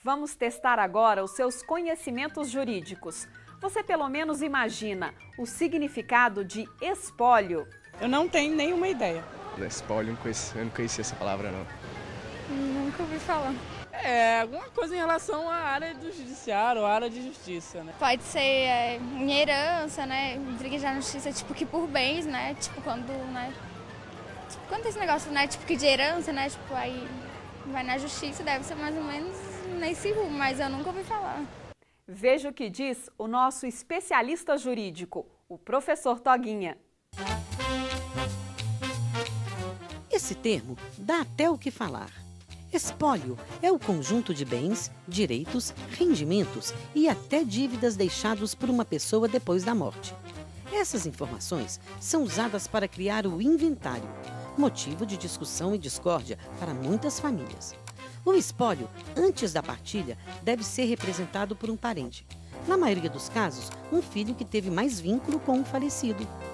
Vamos testar agora os seus conhecimentos jurídicos. Você pelo menos imagina o significado de espólio? Eu não tenho nenhuma ideia. Espólio, eu não conhecia essa palavra, não. Nunca ouvi falar. É alguma coisa em relação à área do judiciário, à área de justiça, né? Pode ser em herança, né? Briga na justiça, tipo, que por bens, né? Tipo, quando, né? Tipo, quando tem esse negócio, né? Tipo, que de herança, né? Tipo, aí vai na justiça, deve ser mais ou menos nesse rumo, mas eu nunca ouvi falar. Veja o que diz o nosso especialista jurídico, o professor Toguinha. Esse termo dá até o que falar. Espólio é o conjunto de bens, direitos, rendimentos e até dívidas deixados por uma pessoa depois da morte. Essas informações são usadas para criar o inventário, motivo de discussão e discórdia para muitas famílias. O espólio, antes da partilha, deve ser representado por um parente. Na maioria dos casos, um filho que teve mais vínculo com o falecido.